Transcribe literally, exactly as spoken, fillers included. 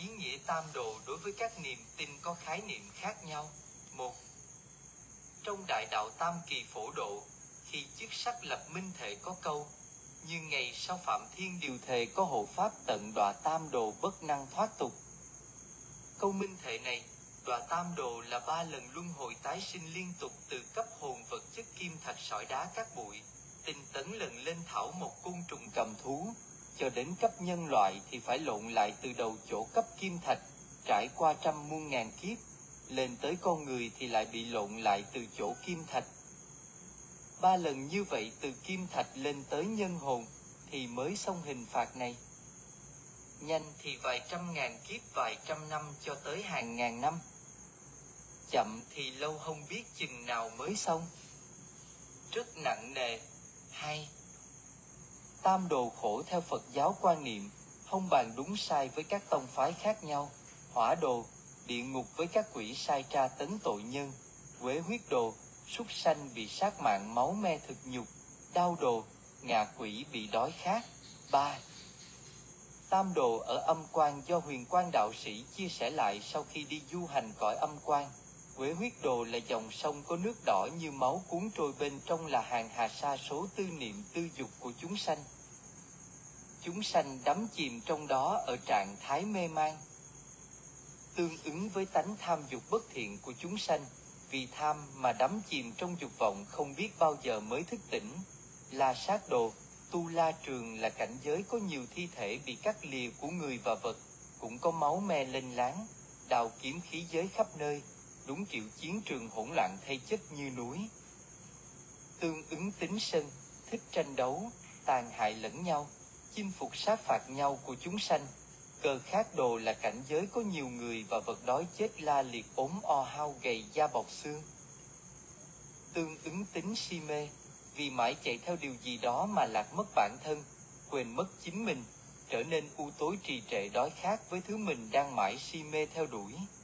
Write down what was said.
Ý nghĩa tam đồ đối với các niềm tin có khái niệm khác nhau. Một. Trong đại đạo tam kỳ phổ độ, khi chức sắc lập minh thể có câu: như ngày sau phạm thiên điều thề có hộ pháp tận đọa tam đồ bất năng thoát tục. Câu minh thể này, đọa tam đồ là ba lần luân hồi tái sinh liên tục từ cấp hồn vật chất kim thạch sỏi đá cát bụi, tinh tấn lần lên thảo một côn trùng cầm thú, cho đến cấp nhân loại thì phải lộn lại từ đầu chỗ cấp kim thạch, trải qua trăm muôn ngàn kiếp, lên tới con người thì lại bị lộn lại từ chỗ kim thạch. Ba lần như vậy từ kim thạch lên tới nhân hồn thì mới xong hình phạt này. Nhanh thì vài trăm ngàn kiếp, vài trăm năm cho tới hàng ngàn năm. Chậm thì lâu không biết chừng nào mới xong. Rất nặng nề. Hai. Tam đồ khổ theo Phật giáo quan niệm, không bàn đúng sai với các tông phái khác nhau. Hỏa đồ, địa ngục với các quỷ sai tra tấn tội nhân. Quế huyết đồ, súc sanh bị sát mạng máu me thực nhục. Đao đồ, ngạ quỷ bị đói khát. Ba. Tam đồ ở âm quan do Huyền Quang đạo sĩ chia sẻ lại sau khi đi du hành cõi âm quan. Quế huyết đồ là dòng sông có nước đỏ như máu cuốn trôi, bên trong là hàng hà sa số tư niệm tư dục của chúng sanh. Chúng sanh đắm chìm trong đó ở trạng thái mê man, tương ứng với tánh tham dục bất thiện của chúng sanh, vì tham mà đắm chìm trong dục vọng không biết bao giờ mới thức tỉnh. La sát đồ, tu la trường là cảnh giới có nhiều thi thể bị cắt lìa của người và vật, cũng có máu me lênh láng, đào kiếm khí giới khắp nơi, đúng kiểu chiến trường hỗn loạn thay chất như núi. Tương ứng tính sân, thích tranh đấu, tàn hại lẫn nhau, chinh phục sát phạt nhau của chúng sanh. Cờ khát đồ là cảnh giới có nhiều người và vật đói chết la liệt, ốm o hao gầy da bọc xương. Tương ứng tính si mê, vì mãi chạy theo điều gì đó mà lạc mất bản thân, quên mất chính mình, trở nên u tối trì trệ, đói khát với thứ mình đang mãi si mê theo đuổi.